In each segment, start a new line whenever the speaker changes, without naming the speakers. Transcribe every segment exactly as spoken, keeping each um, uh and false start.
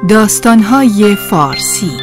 داستان‌های فارسی.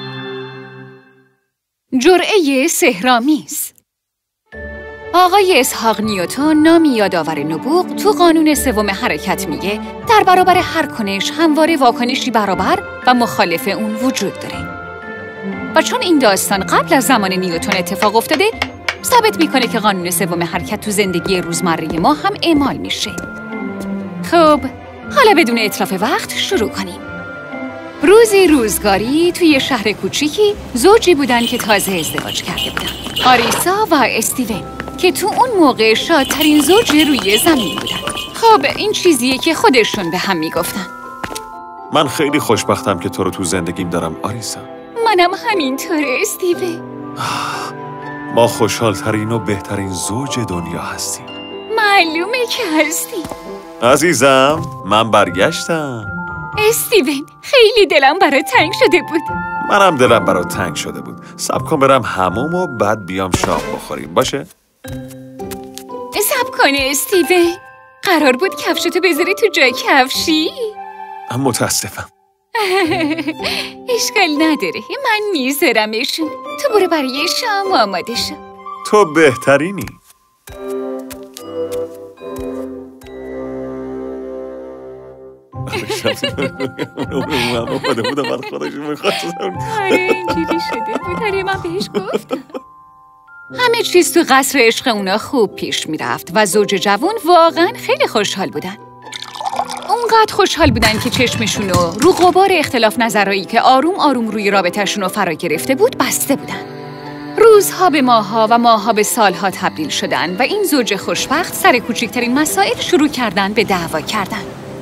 جرعه سحرآمیز. آقای اسحاق نیوتن، نامی یادآور نبوغ، تو قانون سوم حرکت میگه در برابر هر کنش همواره واکنشی برابر و مخالف اون وجود داره. و چون این داستان قبل از زمان نیوتن اتفاق افتاده، ثابت میکنه که قانون سوم حرکت تو زندگی روزمره ما هم اعمال میشه. خب، حالا بدون اتلاف وقت شروع کنیم. روزی روزگاری توی شهر کوچیکی زوجی بودن که تازه ازدواج کرده بودن، آریسا و استیون، که تو اون موقع شادترین زوج روی زمین بودن. خب این چیزیه که خودشون به هم میگفتن.
من خیلی خوشبختم که تو رو تو زندگیم دارم آریسا.
منم همینطوره استیون.
ما خوشحالترین و بهترین زوج دنیا هستیم.
معلومه که هستی
عزیزم. من برگشتم.
استیون، خیلی دلم برات تنگ شده بود.
منم دلم برات تنگ شده بود. صبر کن برم حموم و بعد بیام شام بخوریم، باشه؟
صبر کن استیون، قرار بود کفشتو بذاری تو جای کفشی؟
متاسفم.
اشکال نداره، من میذارمشون. تو برو برای شام آماده شو.
تو بهترینی. من خود بودم من خودش میخواستم.
آره اینجوری شده بود. آره من بهش گفتم. همه چیز تو قصر عشق اونا خوب پیش میرفت و زوج جوان واقعا خیلی خوشحال بودن. اونقدر خوشحال بودن که چشمشونو رو غبار اختلاف نظرهایی که آروم آروم روی رابطه‌شونو فرا گرفته بود بسته بودن. روزها به ماه‌ها و ماه‌ها به سال‌ها تبدیل شدن و این زوج خوشبخت سر کوچکترین مسائل شروع کردن به دعوا کردن.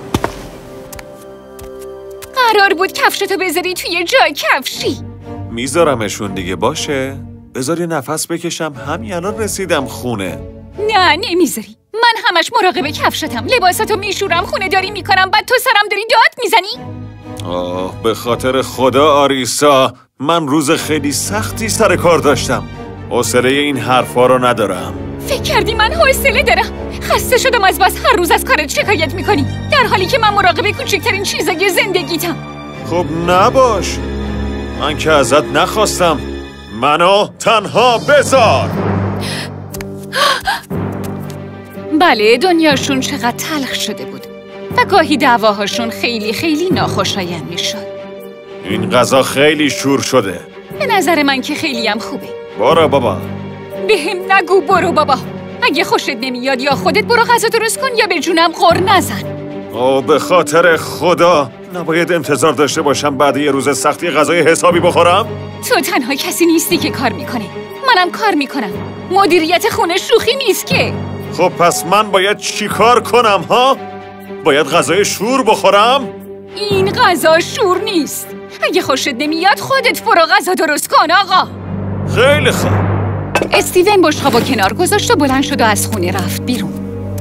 قرار بود کفشتو بذاری توی جای کفشی.
میذارمشون دیگه، باشه؟ بذار یه نفس بکشم، همین الان رسیدم خونه.
نه نمیذاری. من همش مراقب کفشتم. لباساتو میشورم، خونه داری میکنم، بعد تو سرم داری داد میزنی؟
آه به خاطر خدا آریسا، من روز خیلی سختی سر کار داشتم. حوصله این حرفا رو ندارم.
فکر کردی من حوصله دارم؟ خسته شدم از بس هر روز از کارت شکایت میکنی، در حالی که من مراقب کوچکترین چیزای زندگیتم.
خب نباش، من که ازت نخواستم. منو تنها بذار.
بله، دنیاشون چقدر تلخ شده بود و گاهی دعواهاشون خیلی خیلی ناخوشایند میشد.
این غذا خیلی شور شده.
به نظر من که خیلی هم خوبه.
برو بابا.
بهم نگو برو بابا. اگه خوشت نمیاد یا خودت برو غذا درست کن یا به جونم غر نزن.
اوه به خاطر خدا، نباید انتظار داشته باشم بعد یه روز سختی غذای حسابی بخورم؟
تو تنها کسی نیستی که کار میکنه. منم کار میکنم. مدیریت خونه شوخی نیست که.
خب پس من باید چی کار کنم ها؟ باید غذای شور بخورم؟
این غذا شور نیست. اگه خوشت نمیاد خودت برو غذا درست کن آقا.
خیلی خوب.
استیون بشقابو کنار گذاشت و بلند شد و از خونه رفت بیرون.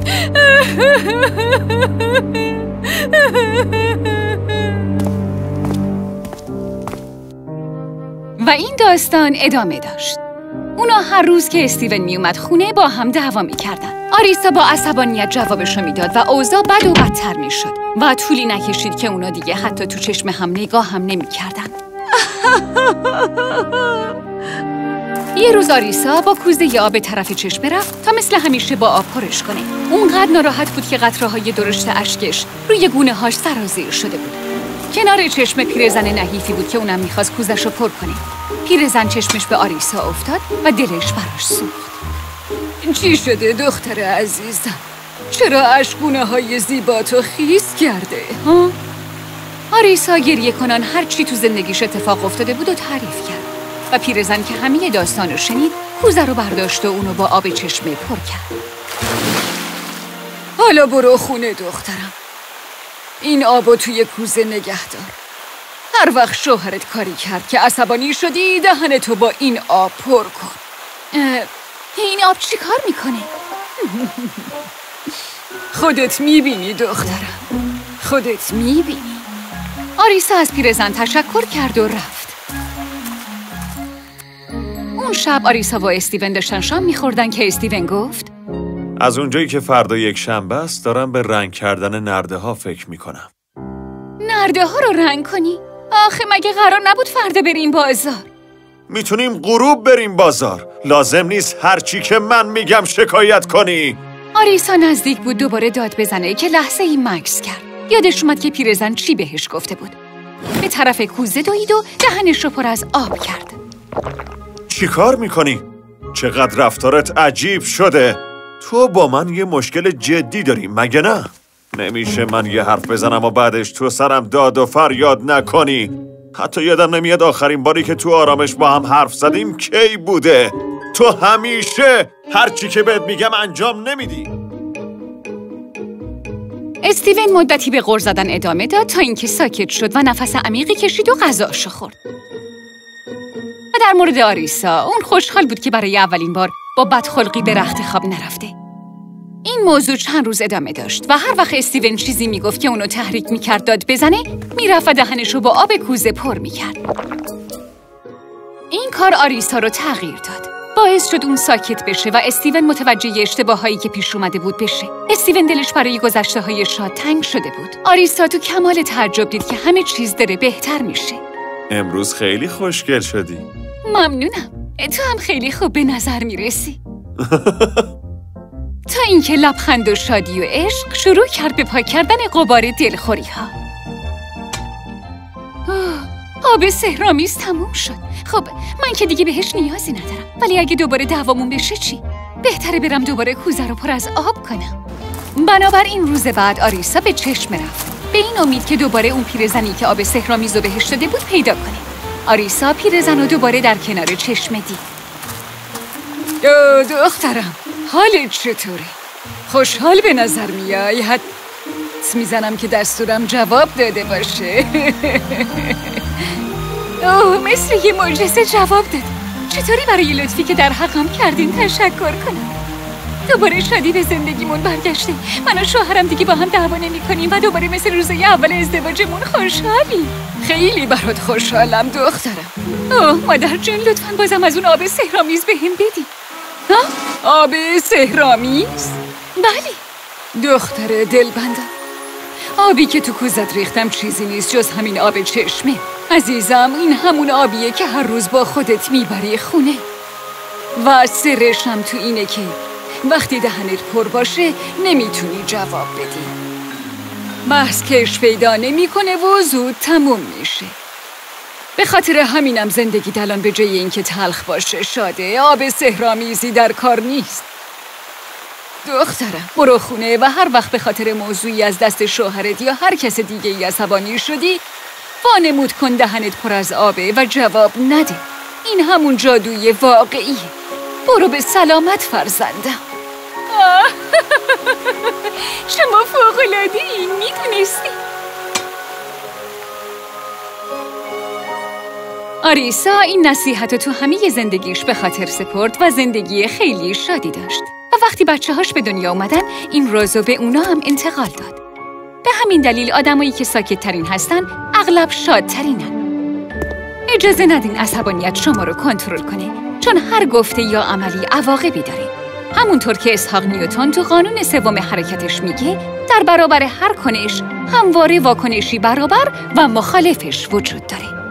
و این داستان ادامه داشت. اونا هر روز که استیون می اومد خونه با هم دعوا می کردن. آریسا با عصبانیت جوابشو میداد و اوضاع بد و بدتر می شد و طولی نکشید که اونا دیگه حتی تو چشم هم نگاه هم نمی کردن. یه روز آریسا با کوزه ی آب طرف چشمه رفت تا مثل همیشه با آب پرش کنه. اونقدر ناراحت بود که قطره‌های درشت اشکش روی گونه هاش سرازیر شده بود. کنار چشم پیرزن نحیفی بود که اونم میخواست کوزه‌شو پر کنه. پیرزن چشمش به آریسا افتاد و دلش براش سوخت. چی شده دختر عزیزم؟ چرا اشکونه های زیباتو خیس کرده؟ ها؟ آریسا گریه کنان هر چی تو زندگیش اتفاق افتاده بود و تعریف کرد. و پیرزن که همه داستان رو شنید، کوزه رو برداشت و اونو با آب چشمه پر کرد. حالا برو خونه دخترم. این آبو توی کوزه نگه دار. هر وقت شوهرت کاری کرد که عصبانی شدی، دهنتو با این آب پر کن. این آب چی کار میکنه؟ خودت میبینی دخترم، خودت میبینی. آریسا از پیرزن تشکر کرد و رفت. اون شب آریسا و استیون داشتن شام میخوردن که استیون گفت
از اونجایی که فردا یک شنبه است دارم به رنگ کردن نرده ها فکر میکنم.
نرده ها رو رنگ کنی؟ آخه مگه قرار نبود فردا بریم بازار؟
میتونیم غروب بریم بازار. لازم نیست هر چی که من میگم شکایت کنی.
آریسا نزدیک بود دوباره داد بزنه که لحظه ای مکث کرد. یادش اومد که پیرزن چی بهش گفته بود. به طرف کوزه دوید و دهنش رو پر از آب کرد.
چی کار میکنی؟ چقدر رفتارت عجیب شده. تو با من یه مشکل جدی داری مگه نه؟ نمیشه من یه حرف بزنم و بعدش تو سرم داد و فریاد نکنی. حتی یادم نمیاد آخرین باری که تو آرامش با هم حرف زدیم کی بوده. تو همیشه هر چی که بهت میگم انجام نمیدی.
استیون مدتی به غر زدن ادامه داد تا اینکه ساکت شد و نفس عمیقی کشید و غذاشو خورد. و در مورد آریسا، اون خوشحال بود که برای اولین بار با بدخلقی به رخت خواب نرفته. این موضوع چند روز ادامه داشت و هر وقت استیون چیزی میگفت که اونو تحریک میکرد داد بزنه، میرفت و دهنشو با آب کوزه پر میکرد. این کار آریسا رو تغییر داد. باعث شد اون ساکت بشه و استیون متوجه اشتباهایی که پیش اومده بود بشه. استیون دلش برای گذشته‌های شاد تنگ شده بود. آریسا تو کمال تعجب دید که همه چیز داره بهتر میشه.
امروز خیلی خوشگل شدی.
ممنونم. تو هم خیلی خوب به نظر میرسی. تا اینکه لبخند و شادی و عشق شروع کرد به پاک کردن غبار دلخوری ها. آب سحرآمیز تموم شد. خب من که دیگه بهش نیازی ندارم. ولی اگه دوباره دعوامون بشه چی؟ بهتره برم دوباره کوزه رو پر از آب کنم. بنابراین روز بعد آریسا به چشم رفت. به این امید که دوباره اون پیرزنی که آب سحرآمیز رو بهش داده بود پیدا کنه. آریسا پیرزن رو دوباره در کنار چشم دید. دخترم، حالت چطوره؟ خوشحال به نظر میای. حد میزنم که دستورم جواب داده باشه. اوه، مثل یه معجزه جواب داد. چطوری برای لطفی که در حقم کردین تشکر کنم؟ دوباره شادی به زندگیمون برگشته. من و شوهرم دیگه با هم دعوا نمی‌کنیم و دوباره مثل روزای اول ازدواجمون خوشحالیم. خیلی برات خوشحالم دخترم. اوه مادر جون، لطفاً بازم از اون آب سحرآمیز بهم بدی. ها؟ آب سحرآمیز؟ بله دختر دلبندم. آبی که تو کوزت ریختم چیزی نیست جز همین آب چشمه. عزیزم، این همون آبیه که هر روز با خودت میبری خونه. و سرشم تو اینه که وقتی دهنت پر باشه نمیتونی جواب بدی. بحث کش پیدا نمیکنه و زود تموم میشه. به خاطر همینم زندگی الان به جای اینکه تلخ باشه شاده. آب سحرآمیزی در کار نیست. دخترم برو خونه و هر وقت به خاطر موضوعی از دست شوهرت یا هر کس دیگه ای عصبانی شدی وانمود کن دهنت پر از آبه و جواب نده. این همون جادوی واقعیه. برو به سلامت فرزندم. شما فوق‌العاده‌ای، میدونستی؟ آریسا این نصیحت تو همه زندگیش به خاطر سپرد و زندگی خیلی شادی داشت. و وقتی بچه هاش به دنیا اومدن این رازو به اونا هم انتقال داد. به همین دلیل آدمایی که ساکت ترین هستن اغلب شادترینن. اجازه ندین عصبانیت شما رو کنترل کنه، چون هر گفته یا عملی عواقبی داره. همونطور که اسحاق نیوتن تو قانون سوم حرکتش میگه در برابر هر کنش همواره واکنشی برابر و مخالفش وجود داره.